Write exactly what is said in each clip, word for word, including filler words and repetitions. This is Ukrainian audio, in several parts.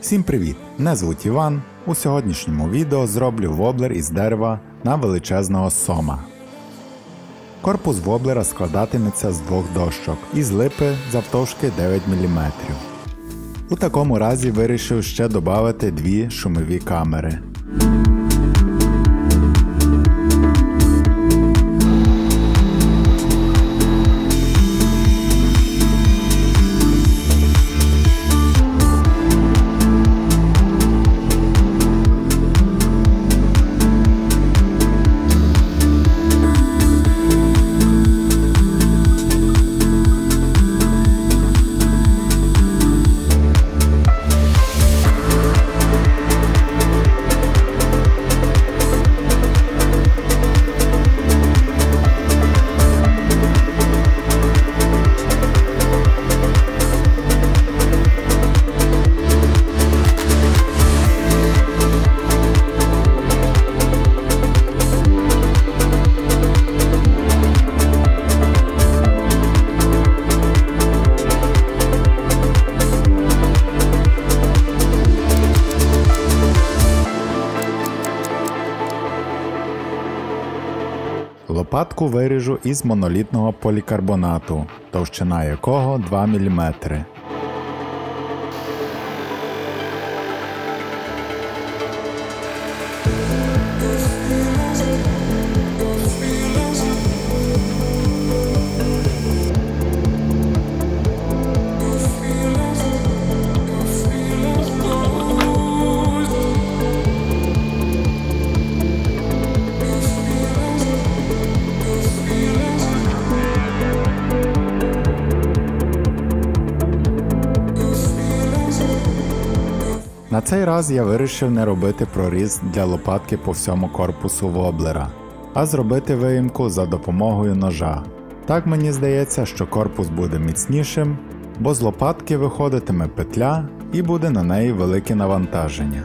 Всім привіт! Мене звуть Іван. У сьогоднішньому відео зроблю воблер із дерева на величезного сома. Корпус воблера складатиметься з двох дощок із липи завтовшки дев'ять міліметрів. У такому разі вирішив ще додати дві шумові камери. Лопатку виріжу із монолітного полікарбонату, товщина якого два міліметри. На цей раз я вирішив не робити проріз для лопатки по всьому корпусу воблера, а зробити виїмку за допомогою ножа. Так мені здається, що корпус буде міцнішим, бо з лопатки виходитиме петля і буде на неї велике навантаження.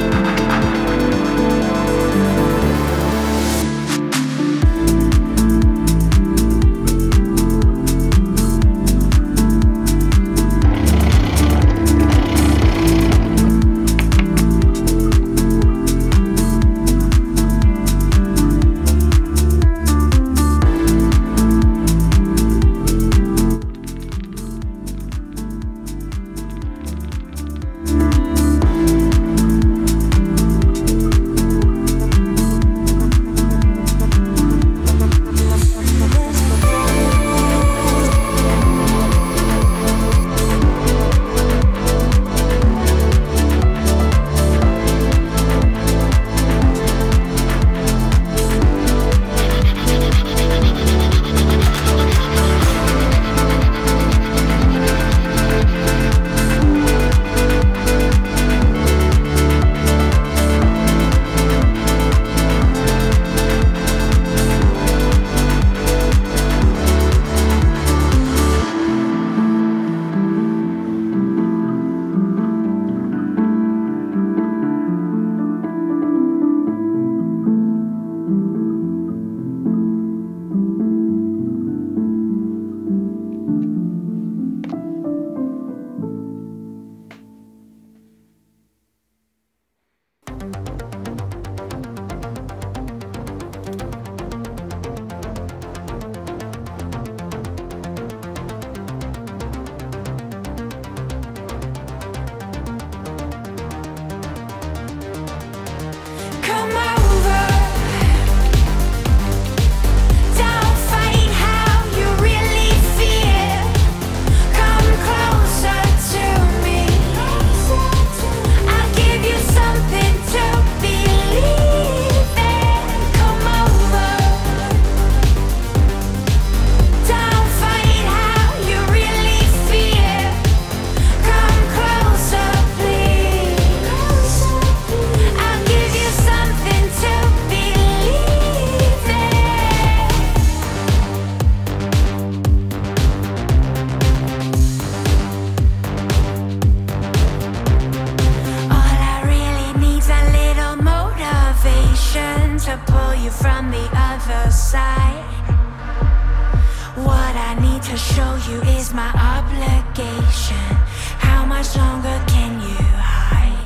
to show you is my obligation. How much longer can you hide?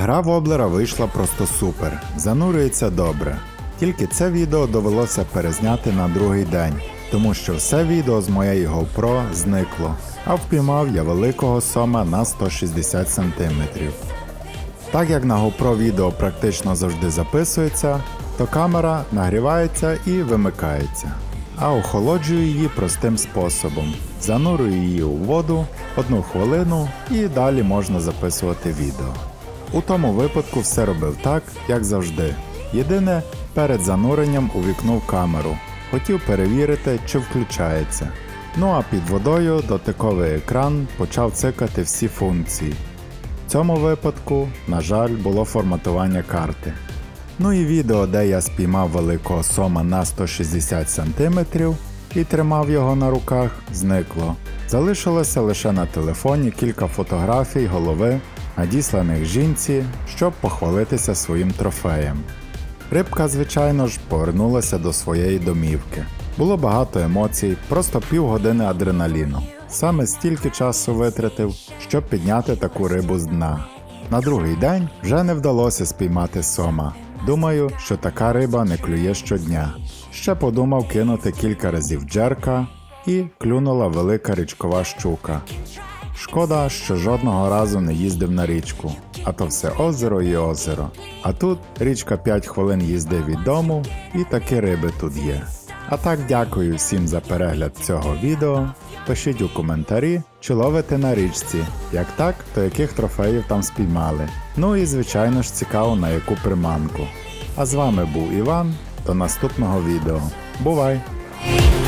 Гра воблера вийшла просто супер, занурюється добре. Тільки це відео довелося перезняти на другий день, тому що все відео з моєї GoPro зникло, а впіймав я великого сома на сто шістдесят сантиметрів. Так як на GoPro відео практично завжди записується, то камера нагрівається і вимикається. А охолоджую її простим способом. Занурюю її у воду одну хвилину і далі можна записувати відео. У тому випадку все робив так, як завжди. Єдине, перед зануренням увікнув камеру. Хотів перевірити, чи включається. Ну а під водою дотиковий екран почав цикати всі функції. В цьому випадку, на жаль, було форматування карти. Ну і відео, де я спіймав великого сома на сто шістдесят сантиметрів і тримав його на руках, зникло. Залишилося лише на телефоні кілька фотографій голови, надісланих жінці, щоб похвалитися своїм трофеєм. Рибка, звичайно ж, повернулася до своєї домівки. Було багато емоцій, просто півгодини адреналіну. Саме стільки часу витратив, щоб підняти таку рибу з дна. На другий день вже не вдалося спіймати сома. Думаю, що така риба не клює щодня. Ще подумав кинути кілька разів джерка і клюнула велика річкова щука. Шкода, що жодного разу не їздив на річку, а то все озеро і озеро. А тут річка п'ять хвилин їзди від дому і такі риби тут є. А так, дякую всім за перегляд цього відео. Пишіть у коментарі, чи ловите на річці. Як так, то яких трофеїв там спіймали. Ну і звичайно ж цікаво, на яку приманку. А з вами був Іван, до наступного відео. Бувай!